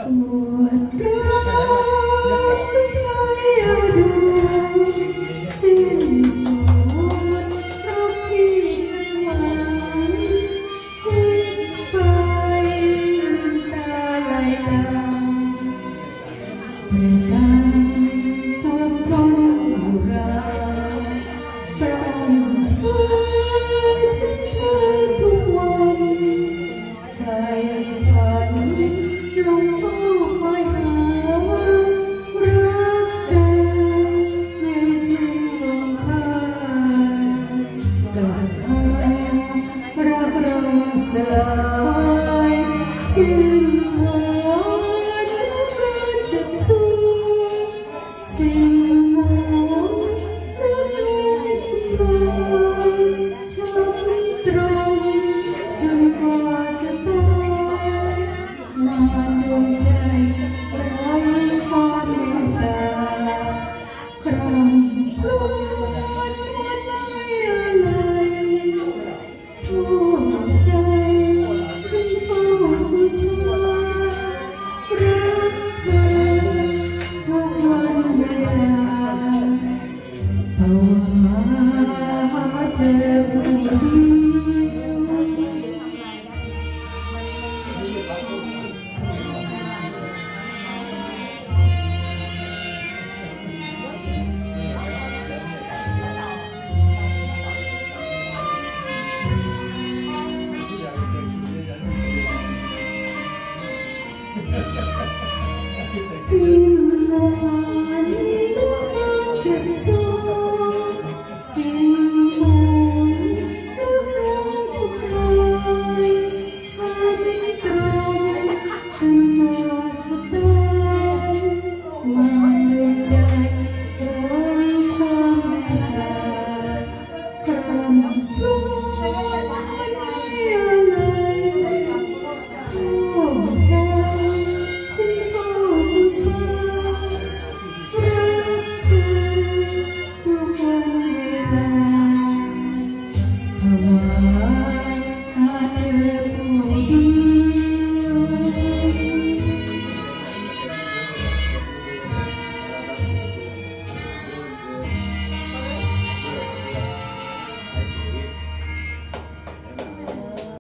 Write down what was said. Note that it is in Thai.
สลายสิ้นหายแล้วจะสู้สิ่งหวานแล้วลอยช้ำตรงจนกว่าจะตายนานดวงใจไร้ความเมตตาครองครวญหัวใจอะไรทั่วใจฉันเฝ้าบูชารักเธอทุกวันเวลาภาวนาเธอผู้เดียวสิ้นลม